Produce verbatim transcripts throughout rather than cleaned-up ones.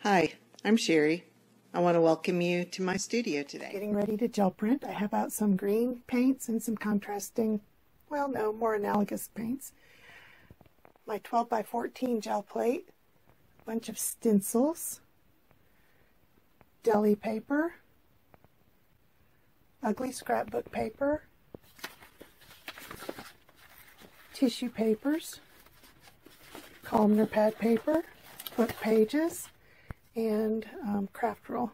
Hi, I'm Sherry. I want to welcome you to my studio today. Getting ready to gel print. I have out some green paints and some contrasting, well no, more analogous paints. My twelve by fourteen gel plate, a bunch of stencils, deli paper, ugly scrapbook paper, tissue papers, columnar pad paper, book pages, and um, craft roll.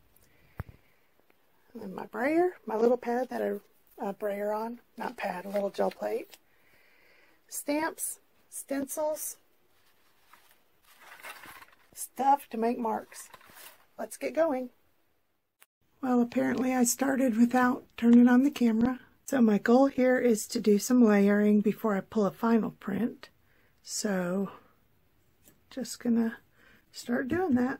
And my brayer, my little pad that I uh, brayer on, not pad, a little gel plate. Stamps, stencils, stuff to make marks. Let's get going. Well, apparently I started without turning on the camera. So my goal here is to do some layering before I pull a final print. So just gonna start doing that.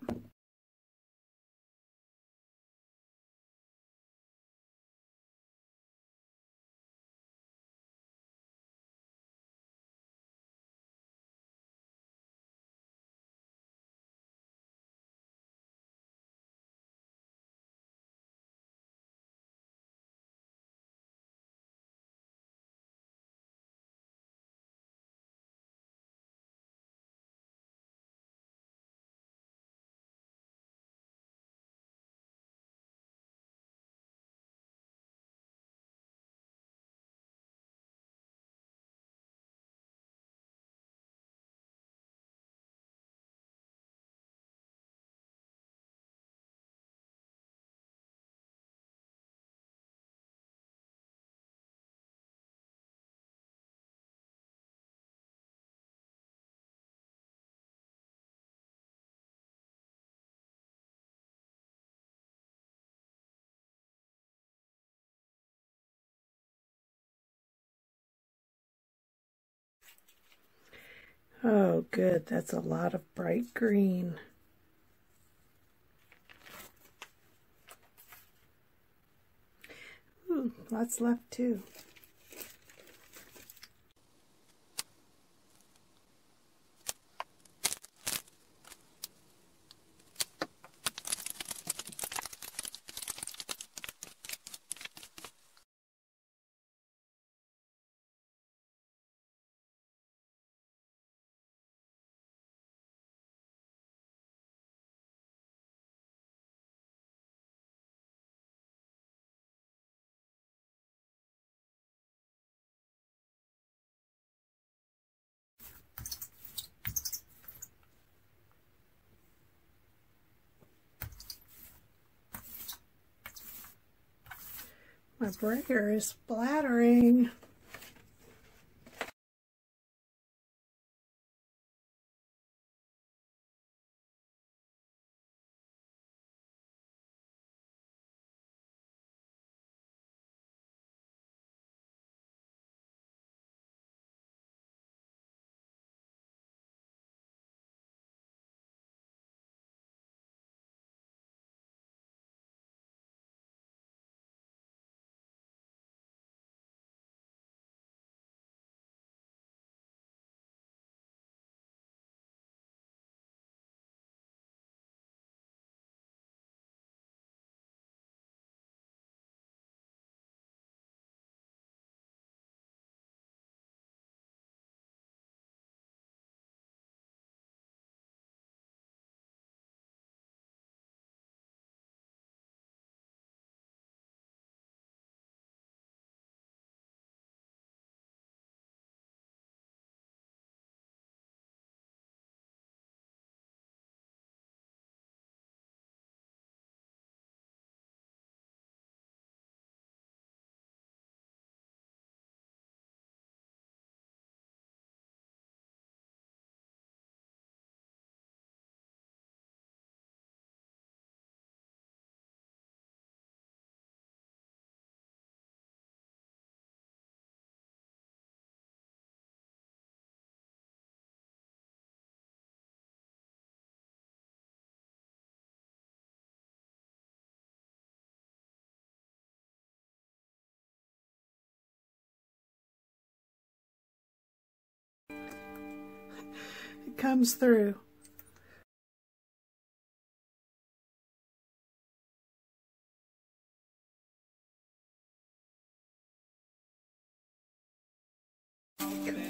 Oh, good. That's a lot of bright green. Ooh, lots left too. My brayer is splattering. It comes through.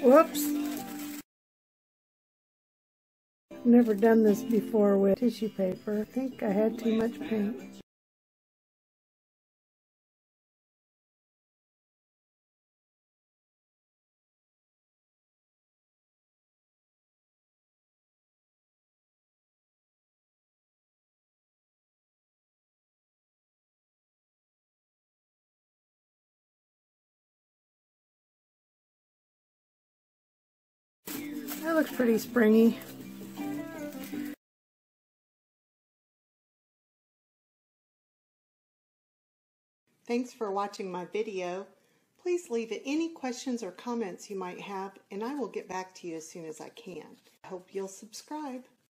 Whoops. Never done this before with tissue paper. I think I had too much paint. That looks pretty springy. Thanks for watching my video. Please leave any questions or comments you might have, and I will get back to you as soon as I can. I hope you'll subscribe.